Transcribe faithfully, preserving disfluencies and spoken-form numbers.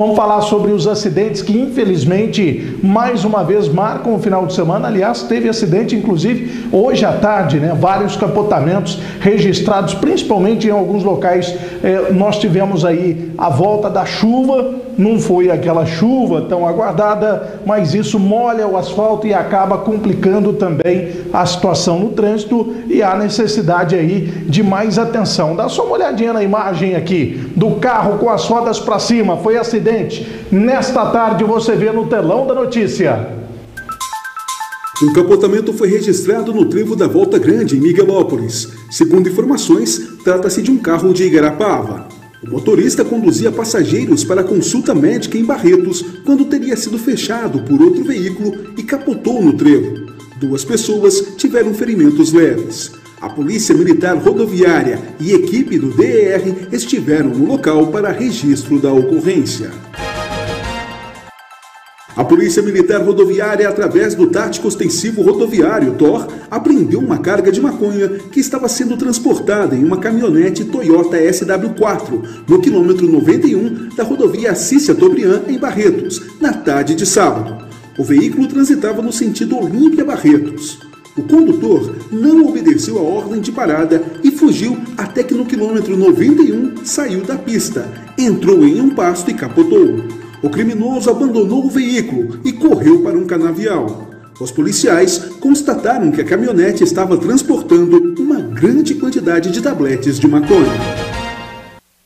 Vamos falar sobre os acidentes que, infelizmente, mais uma vez marcam o final de semana. Aliás, teve acidente, inclusive, hoje à tarde, né? Vários capotamentos registrados, principalmente em alguns locais. Eh, nós tivemos aí a volta da chuva, não foi aquela chuva tão aguardada, mas isso molha o asfalto e acaba complicando também a situação no trânsito e há necessidade aí de mais atenção. Dá só uma olhadinha na imagem aqui do carro com as rodas para cima. Foi acidente. Nesta tarde você vê no telão da notícia. Um capotamento foi registrado no trevo da Volta Grande, em Miguelópolis. Segundo informações, trata-se de um carro de Igarapava. O motorista conduzia passageiros para consulta médica em Barretos quando teria sido fechado por outro veículo e capotou no trevo. Duas pessoas tiveram ferimentos leves. A Polícia Militar Rodoviária e equipe do D E R estiveram no local para registro da ocorrência. A Polícia Militar Rodoviária, através do Tático Ostensivo Rodoviário, T O R, apreendeu uma carga de maconha que estava sendo transportada em uma caminhonete Toyota S W quatro, no quilômetro noventa e um da rodovia Assis Chateaubriand, em Barretos, na tarde de sábado. O veículo transitava no sentido Olímpia-Barretos. O condutor não obedeceu a ordem de parada e fugiu até que no quilômetro noventa e um saiu da pista, entrou em um pasto e capotou. O criminoso abandonou o veículo e correu para um canavial. Os policiais constataram que a caminhonete estava transportando uma grande quantidade de tabletes de maconha.